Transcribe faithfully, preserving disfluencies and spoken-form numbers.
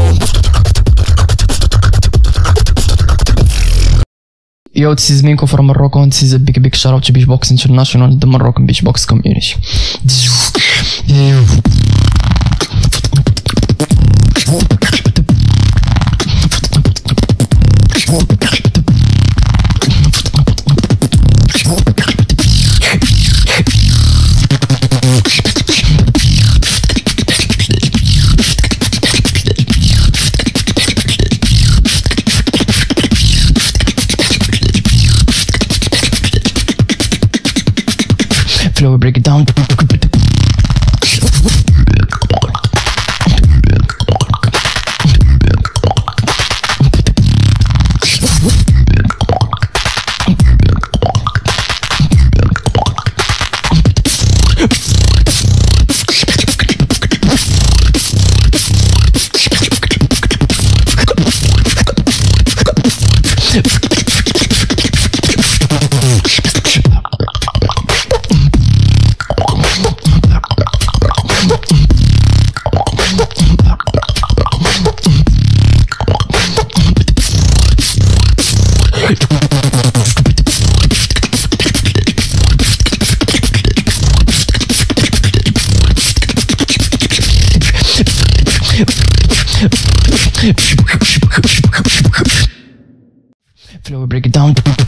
Yo, this is Minko from Morocco, and this is a big, big shout out to Beachbox International, the Moroccan Beachbox community. Flow, break it down. Flow, break it down.